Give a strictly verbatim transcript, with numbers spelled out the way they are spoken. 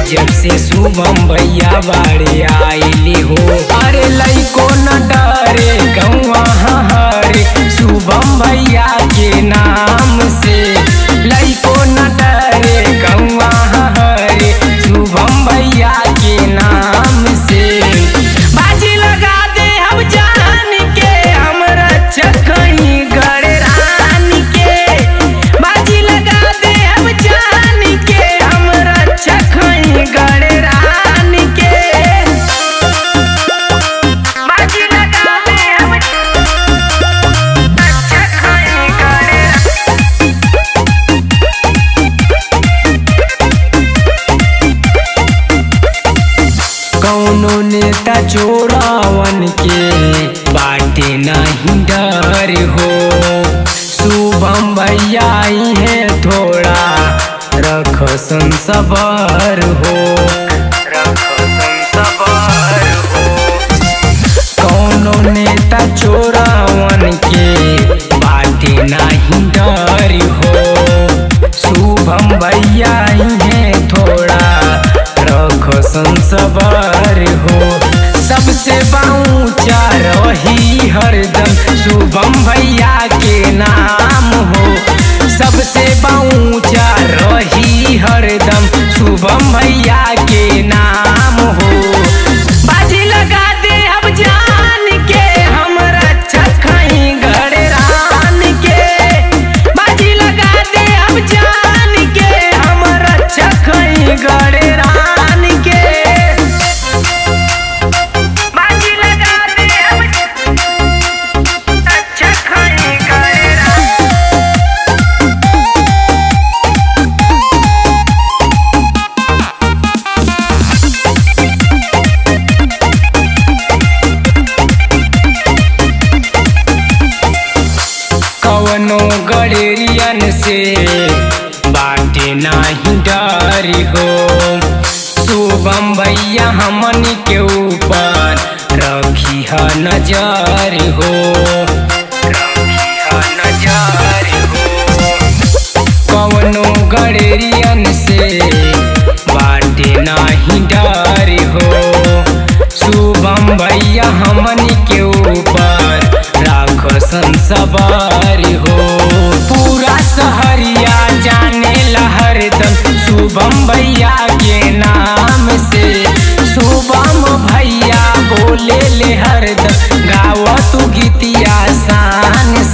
जब से शुभम भैया बाड़े आइले हो। अरे लइको न डरे गौआ हरे शुभम भैया के नाम से। लइको न डरे गौआ हरे शुभम भैया के नाम से। बाजी लगा दे हम जान के हम रक्षक कहीं गड़े रानी के। बाजी लगा दे हम जान के हम रक्षक कहीं गड़े रानी के। बाजी लगा दे हम रक्षक कहीं गड़े। कौनो नेता चोरावन के बाटे नहीं डर हो। शुभम भैया आई है थोड़ा रख संसबर हो। रख संसबर हो। कौनो नेता चोरावन के बाटे नहीं डर हो। शुभम भैया आई है थोड़ा रख संसबर हो। सबसे ऊंचा रही हरदम शुभम भैया के नाम हो। सबसे ऊंचा रही हरदम शुभम भैया के नाम हो। बाजी लगा दे अब जान के हम रक्षक कहीं गड़े रान के। बाजी लगा दे अब जान के हम रक्षक कहीं गड़े रान के। बाजी लगा दे अब रक्षक कहीं गड़े रान। कवनो गड़ेरियन से बाटे नहीं डर हो। शुभम भैया हमन के ऊपर रखी है नजर हो। रखी है नजर हो। कवनो गड़ेरियन से बाटे नहीं डर हो। शुभम भैया हमन के ऊपर राख संसबर हो। पूरा शहरिया जाने हरदम शुभम भैया के नाम से। शुभम भैया बोले ले हरदम गाव तू गीतिया शान